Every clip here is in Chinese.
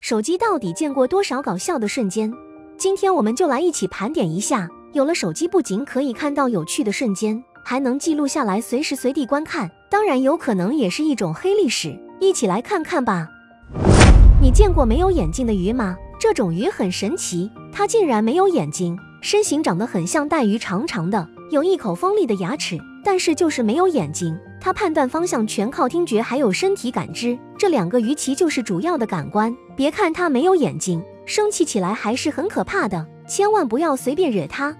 手机到底见过多少搞笑的瞬间？今天我们就来一起盘点一下。有了手机，不仅可以看到有趣的瞬间，还能记录下来，随时随地观看。当然，有可能也是一种黑历史。一起来看看吧。你见过没有眼睛的鱼吗？这种鱼很神奇，它竟然没有眼睛，身形长得很像带鱼，长长的，有一口锋利的牙齿，但是就是没有眼睛。它判断方向全靠听觉还有身体感知，这两个鱼鳍就是主要的感官。别看它没有眼睛，生气起来还是很可怕的，千万不要随便惹它。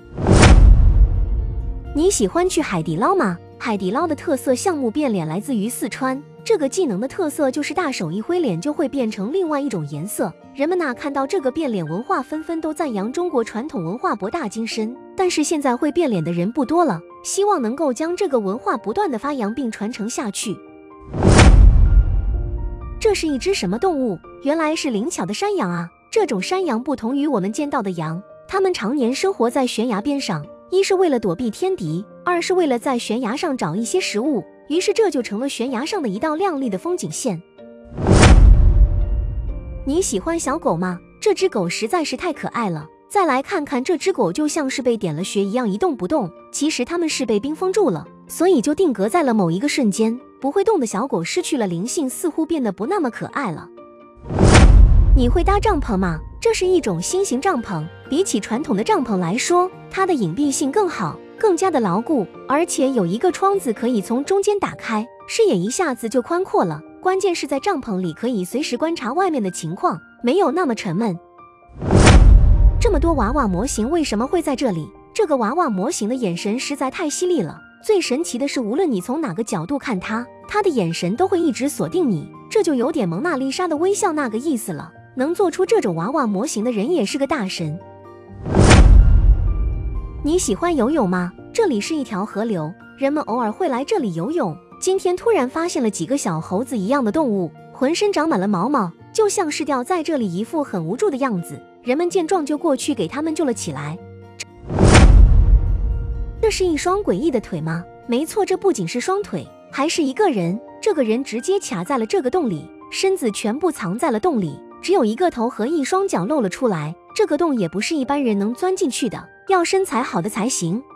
你喜欢去海底捞吗？海底捞的特色项目变脸来自于四川，这个技能的特色就是大手一挥，脸就会变成另外一种颜色。人们看到这个变脸文化，纷纷都赞扬中国传统文化博大精深。但是现在会变脸的人不多了，希望能够将这个文化不断的发扬并传承下去。这是一只什么动物？原来是灵巧的山羊啊！这种山羊不同于我们见到的羊，它们常年生活在悬崖边上，一是为了躲避天敌，二是为了在悬崖上找一些食物，于是这就成了悬崖上的一道亮丽的风景线。你喜欢小狗吗？这只狗实在是太可爱了。再来看看这只狗，就像是被点了穴一样一动不动，其实它们是被冰封住了，所以就定格在了某一个瞬间。不会动的小狗失去了灵性，似乎变得不那么可爱了。你会搭帐篷吗？这是一种新型帐篷，比起传统的帐篷来说，它的隐蔽性更好，更加的牢固，而且有一个窗子可以从中间打开，视野一下子就宽阔了。关键是在帐篷里可以随时观察外面的情况，没有那么沉闷。这么多娃娃模型为什么会在这里？这个娃娃模型的眼神实在太犀利了，最神奇的是无论你从哪个角度看它，它的眼神都会一直锁定你，这就有点蒙娜丽莎的微笑那个意思了。能做出这种娃娃模型的人也是个大神。你喜欢游泳吗？这里是一条河流，人们偶尔会来这里游泳。今天突然发现了几个小猴子一样的动物，浑身长满了毛毛，就像是掉在这里，一副很无助的样子。人们见状就过去给他们救了起来。这是一双诡异的腿吗？没错，这不仅是双腿，还是一个人。这个人直接卡在了这个洞里，身子全部藏在了洞里，只有一个头和一双脚露了出来。这个洞也不是一般人能钻进去的，要身材好的才行。